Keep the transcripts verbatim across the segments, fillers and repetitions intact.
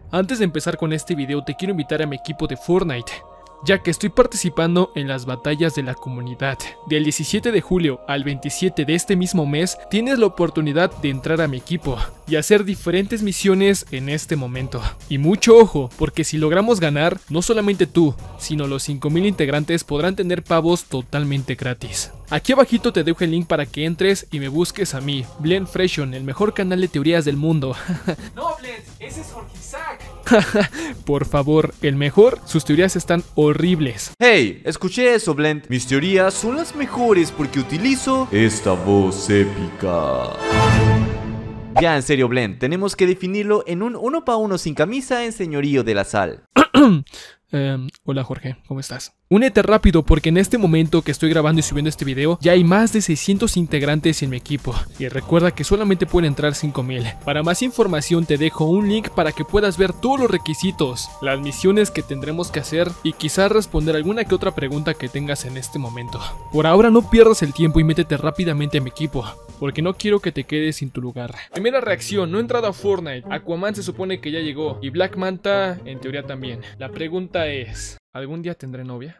Antes de empezar con este video te quiero invitar a mi equipo de Fortnite, ya que estoy participando en las batallas de la comunidad. Del diecisiete de julio al veintisiete de este mismo mes tienes la oportunidad de entrar a mi equipo y hacer diferentes misiones en este momento. Y mucho ojo, porque si logramos ganar, no solamente tú, sino los cinco mil integrantes podrán tener pavos totalmente gratis. Aquí abajito te dejo el link para que entres y me busques a mí, BlendFreshon, el mejor canal de teorías del mundo. No, Blend, ese es Jorge Isaac. Por favor, el mejor, sus teorías están horribles. Hey, escuché eso, Blend. Mis teorías son las mejores porque utilizo esta voz épica. Ya, en serio, Blend, tenemos que definirlo en un uno para uno sin camisa en Señorío de la Sal. Eh, hola Jorge, ¿cómo estás? Únete rápido porque en este momento que estoy grabando y subiendo este video ya hay más de seiscientos integrantes en mi equipo. Y recuerda que solamente pueden entrar cinco mil. Para más información te dejo un link para que puedas ver todos los requisitos, las misiones que tendremos que hacer y quizás responder alguna que otra pregunta que tengas en este momento. Por ahora no pierdas el tiempo y métete rápidamente a mi equipo, porque no quiero que te quedes sin tu lugar. Primera reacción, no he entrado a Fortnite. Aquaman se supone que ya llegó y Black Manta en teoría también. La pregunta es, ¿algún día tendré novia?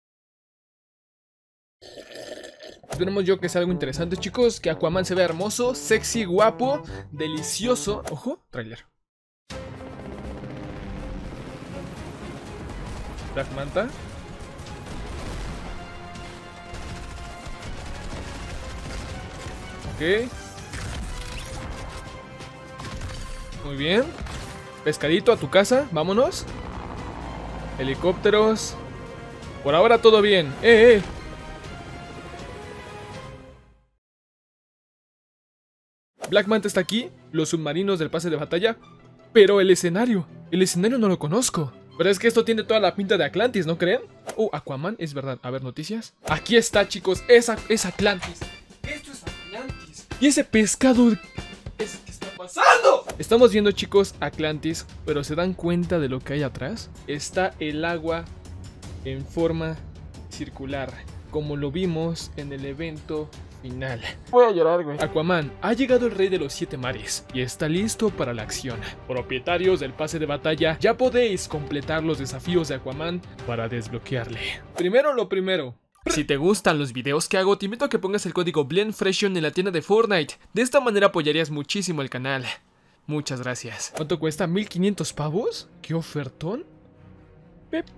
Esperemos yo que sea algo interesante, chicos. Que Aquaman se vea hermoso, sexy, guapo, delicioso. Ojo, tráiler. Black Manta. Ok. Muy bien. Pescadito a tu casa, vámonos. Helicópteros. Por ahora todo bien. Eh, eh. Black Manta está aquí, los submarinos del pase de batalla, pero el escenario, el escenario no lo conozco. Pero es que esto tiene toda la pinta de Atlantis, ¿no creen? Oh, Aquaman, es verdad. A ver, noticias. Aquí está, chicos, es, es Atlantis. Esto es Atlantis. Y ese pescado... Es, ¿qué está pasando? Estamos viendo, chicos, Atlantis, pero ¿se dan cuenta de lo que hay atrás? Está el agua en forma circular, como lo vimos en el evento final. Voy a llorar, güey. Aquaman, ha llegado el rey de los siete mares y está listo para la acción. Propietarios del pase de batalla, ya podéis completar los desafíos de Aquaman para desbloquearle. Primero lo primero. Si te gustan los videos que hago, te invito a que pongas el código BlendFreshon en la tienda de Fortnite. De esta manera apoyarías muchísimo el canal. Muchas gracias. ¿Cuánto cuesta? ¿mil quinientos pavos? ¿Qué ofertón? Pep.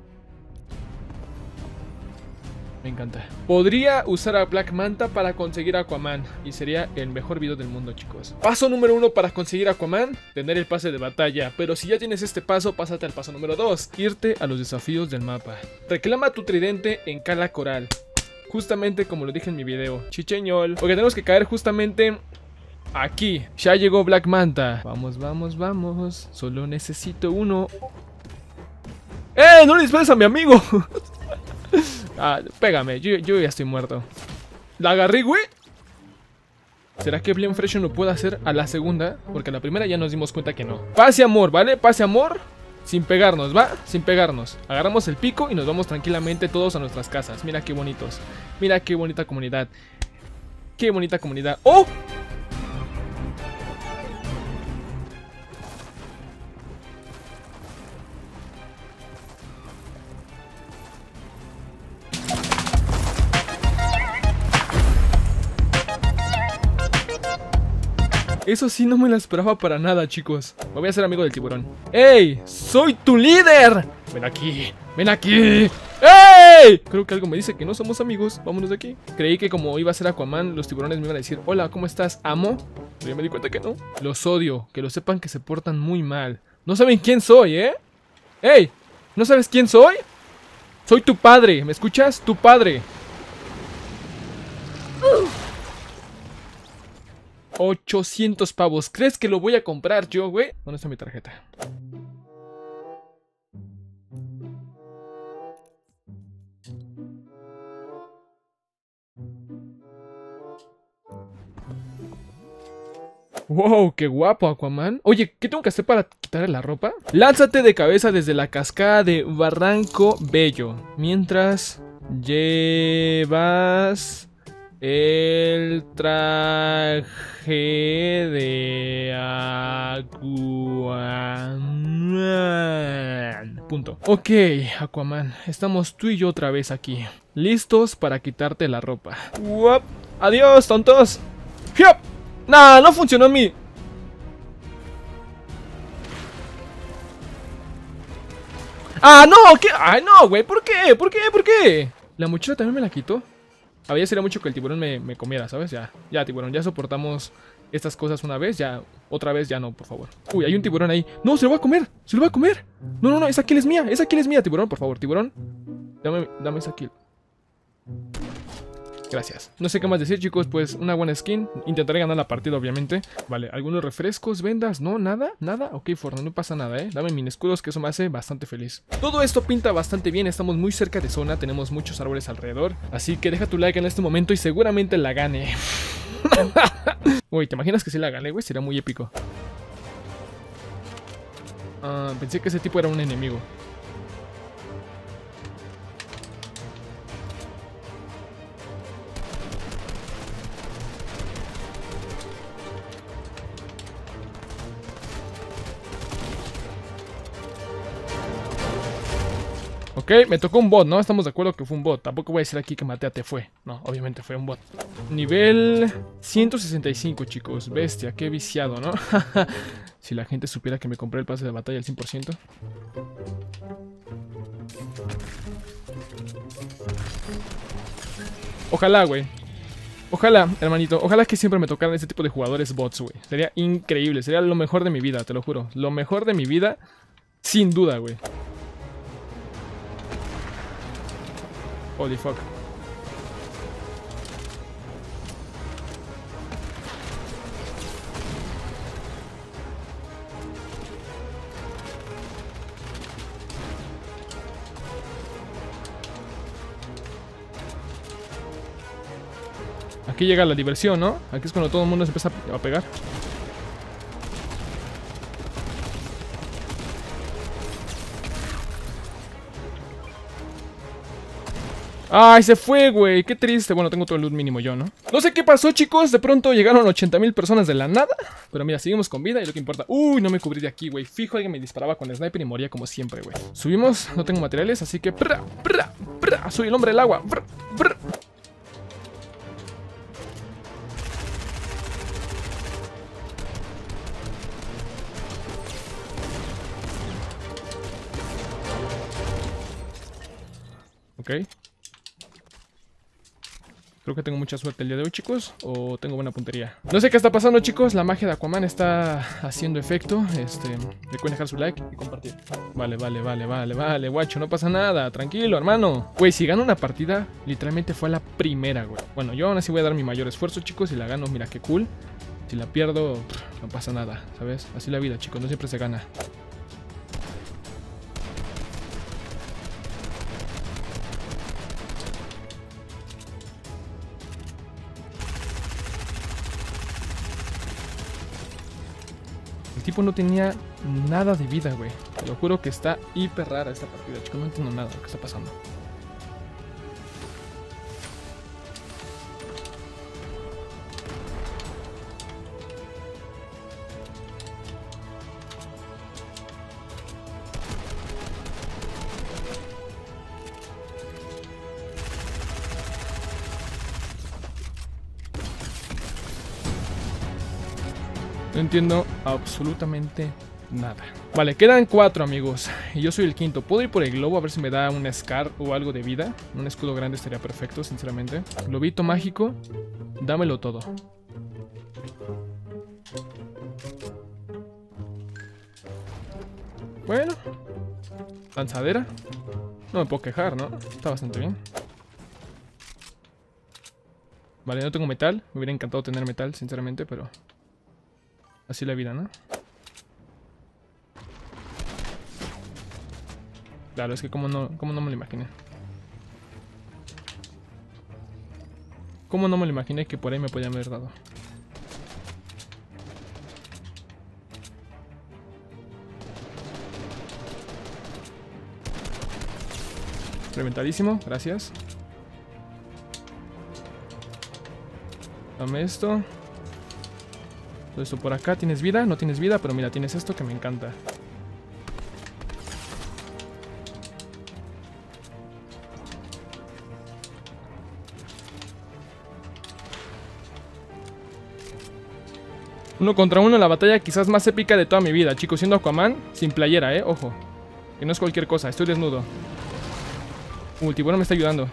Me encanta. Podría usar a Black Manta para conseguir a Aquaman y sería el mejor video del mundo, chicos. Paso número uno para conseguir a Aquaman, tener el pase de batalla. Pero si ya tienes este paso, pásate al paso número dos, irte a los desafíos del mapa. Reclama tu tridente en Cala Coral, justamente como lo dije en mi video. Chicheñol, porque tenemos que caer justamente aquí. Ya llegó Black Manta. Vamos, vamos, vamos. Solo necesito uno. ¡Eh! ¡No le dispares a mi amigo! Ah, pégame, yo, yo ya estoy muerto. ¿La agarré, güey? ¿Será que BlendFreshon lo puede hacer a la segunda? Porque a la primera ya nos dimos cuenta que no. Pase amor, ¿vale? Pase amor. Sin pegarnos, ¿va? Sin pegarnos. Agarramos el pico y nos vamos tranquilamente todos a nuestras casas. Mira qué bonitos. Mira qué bonita comunidad. Qué bonita comunidad. ¡Oh! Eso sí no me lo esperaba para nada, chicos. Me voy a hacer amigo del tiburón. ¡Ey! ¡Soy tu líder! Ven aquí, ven aquí. ¡Ey! Creo que algo me dice que no somos amigos. Vámonos de aquí. Creí que como iba a ser Aquaman, los tiburones me iban a decir: hola, ¿cómo estás, amo? Pero ya me di cuenta que no. Los odio, que lo sepan que se portan muy mal. No saben quién soy, ¿eh? ¡Ey! ¿No sabes quién soy? Soy tu padre, ¿me escuchas? Tu padre. ochocientos pavos. ¿Crees que lo voy a comprar yo, güey? ¿Dónde está mi tarjeta? Wow, qué guapo, Aquaman. Oye, ¿qué tengo que hacer para quitarle la ropa? Lánzate de cabeza desde la cascada de Barranco Bello, mientras llevas el traje de Aquaman. punto. Ok, Aquaman, estamos tú y yo otra vez aquí, listos para quitarte la ropa. Uop. Adiós, tontos. ¡Hiop! Nah, no funcionó en mí. ¡Ah, no! ¿Qué? ¡Ay, no, güey! ¿Por qué? ¿Por qué? ¿Por qué? La mochila también me la quitó. A ver, ya sería mucho que el tiburón me, me comiera, ¿sabes? Ya, ya, tiburón, ya soportamos estas cosas una vez, ya, otra vez ya no, por favor. Uy, hay un tiburón ahí. ¡No, se lo va a comer! ¡Se lo va a comer! No, no, no, esa kill es mía, esa kill es mía, tiburón, por favor, tiburón. Dame, dame esa kill. Gracias. No sé qué más decir, chicos, pues una buena skin. Intentaré ganar la partida, obviamente. Vale, ¿algunos refrescos, vendas? ¿No? ¿Nada? ¿Nada? Ok, Forno, no pasa nada, ¿eh? Dame mini escudos, que eso me hace bastante feliz. Todo esto pinta bastante bien, estamos muy cerca de zona, tenemos muchos árboles alrededor. Así que deja tu like en este momento y seguramente la gane. Uy, ¿te imaginas que si la gane, güey? Sería muy épico. Uh, pensé que ese tipo era un enemigo. Ok, me tocó un bot, ¿no? Estamos de acuerdo que fue un bot. Tampoco voy a decir aquí que maté a Te fue. No, obviamente fue un bot. Nivel ciento sesenta y cinco, chicos. Bestia, qué viciado, ¿no? Si la gente supiera que me compré el pase de batalla al cien por ciento. Ojalá, güey. Ojalá, hermanito. Ojalá que siempre me tocaran ese tipo de jugadores bots, güey. Sería increíble. Sería lo mejor de mi vida, te lo juro. Lo mejor de mi vida, sin duda, güey. Holy fuck. Aquí llega la diversión, ¿no? Aquí es cuando todo el mundo se empieza a pegar. Ay, se fue, güey, qué triste. Bueno, tengo todo el loot mínimo yo, ¿no? No sé qué pasó, chicos, de pronto llegaron ochenta mil personas de la nada. Pero mira, seguimos con vida y lo que importa. Uy, no me cubrí de aquí, güey. Fijo, alguien me disparaba con el sniper y moría como siempre, güey. Subimos, no tengo materiales, así que... Brr, brr, brr, soy el hombre del agua. Brr, brr. Ok. Creo que tengo mucha suerte el día de hoy, chicos. O tengo buena puntería. No sé qué está pasando, chicos. La magia de Aquaman está haciendo efecto. Este, recuerden dejar su like y compartir. Vale, vale, vale, vale, vale, guacho. No pasa nada. Tranquilo, hermano. Güey, si gano una partida, literalmente fue la primera, güey. Bueno, yo aún así voy a dar mi mayor esfuerzo, chicos. Si la gano, mira qué cool. Si la pierdo, pff, no pasa nada, ¿sabes? Así la vida, chicos. No siempre se gana. El tipo no tenía nada de vida, güey. Te lo juro que está hiper rara esta partida, chicos. No entiendo nada de lo que está pasando. No entiendo absolutamente nada. Vale, quedan cuatro, amigos. Y yo soy el quinto. ¿Puedo ir por el globo a ver si me da un Scar o algo de vida? Un escudo grande estaría perfecto, sinceramente. Globito mágico. Dámelo todo. Bueno. Lanzadera. No me puedo quejar, ¿no? Está bastante bien. Vale, no tengo metal. Me hubiera encantado tener metal, sinceramente, pero... así la vida, ¿no? Claro, es que como no, como no me lo imaginé. Como no me lo imaginé que por ahí me podían haber dado. Reventadísimo, gracias. Dame esto. Todo esto por acá. ¿Tienes vida? No tienes vida, pero mira, tienes esto que me encanta. Uno contra uno en la batalla quizás más épica de toda mi vida, chicos. Siendo Aquaman, sin playera, eh, ojo. Que no es cualquier cosa, estoy desnudo. Uh, el tiburón me está ayudando.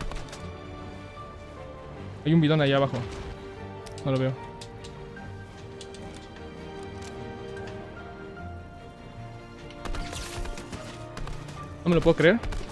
Hay un bidón allá abajo. No lo veo. No me lo puedo creer.